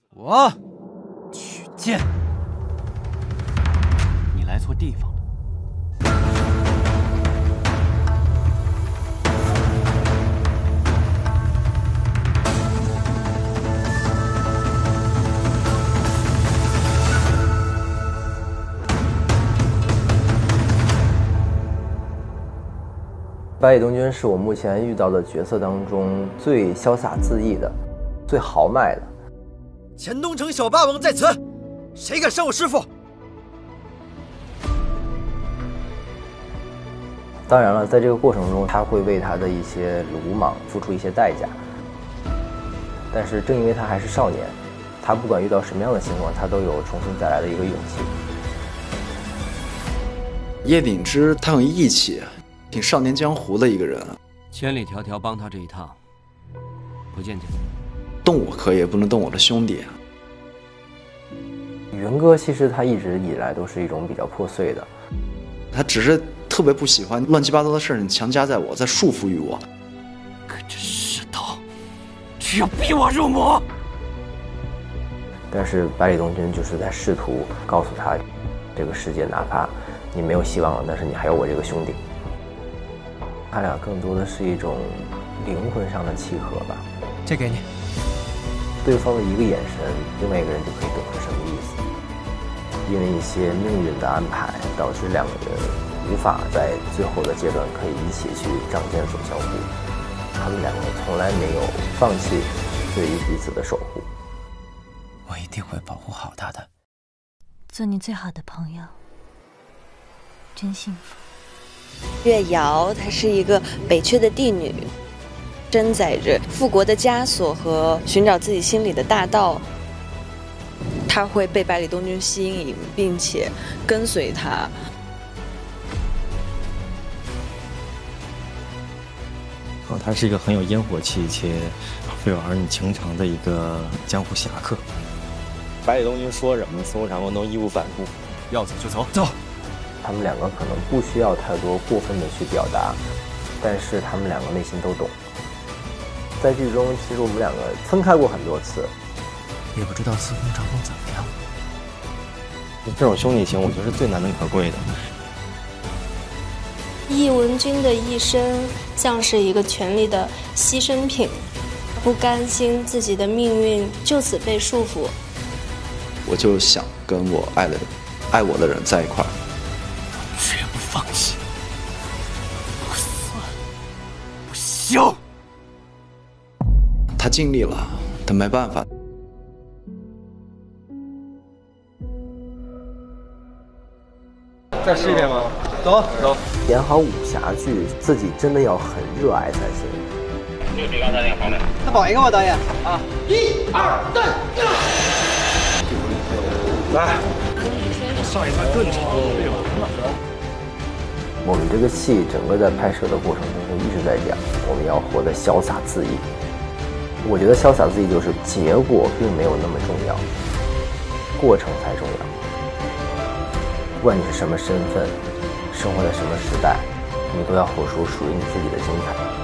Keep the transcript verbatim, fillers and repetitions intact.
我取剑，你来错地方了。 白里东君是我目前遇到的角色当中最潇洒恣意的，最豪迈的。 钱东城小霸王在此，谁敢伤我师父？ 当然了，在这个过程中，他会为他的一些鲁莽付出一些代价。但是正因为他还是少年，他不管遇到什么样的情况，他都有重新再来的一个勇气。 叶秉之他很义气，挺少年江湖的一个人。 千里迢迢帮他这一趟，不见见。 动我可以，也不能动我的兄弟。 元哥其实他一直以来都是一种比较破碎的， 他只是特别不喜欢乱七八糟的事情强加在我，在束缚于我。 可这世道，只要逼我入魔。 但是百里东君就是在试图告诉他，这个世界哪怕你没有希望了，但是你还有我这个兄弟。他俩更多的是一种灵魂上的契合吧。 这给你。 对方的一个眼神，另外一个人就可以懂是什么意思。因为一些命运的安排，导致两个人无法在最后的阶段可以一起去仗剑走江湖。他们两个从来没有放弃对于彼此的守护。 我一定会保护好他的。 做你最好的朋友，真幸福。 月瑶她是一个北阙的帝女，承载着复国的枷锁和寻找自己心里的大道。她会被百里东君吸引，并且跟随他。 哦，他是一个很有烟火气且富有儿女情长的一个江湖侠客。 百里东君说什么，孙悟长都义无反顾。 要走就走，走。 他们两个可能不需要太多过分的去表达，但是他们两个内心都懂。在剧中，其实我们两个分开过很多次， 也不知道司空长风怎么样。 这种兄弟情，我觉得是最难能可贵的。 易文君的一生像是一个权力的牺牲品，不甘心自己的命运就此被束缚。 我就想跟我爱的人、爱我的人在一块儿。 绝不放弃，不死不休。 他尽力了，但没办法。 再试一遍吗？走走。 演好武侠剧，自己真的要很热爱才行。 就比刚才那个方面。 再保一个吧，导演。 啊，一二三， 来。 上一段更长，没有了。 我们这个戏整个在拍摄的过程中一直在讲，我们要活得潇洒恣意。我觉得潇洒恣意就是结果并没有那么重要，过程才重要。不管你是什么身份，生活在什么时代，你都要活出属于你自己的精彩。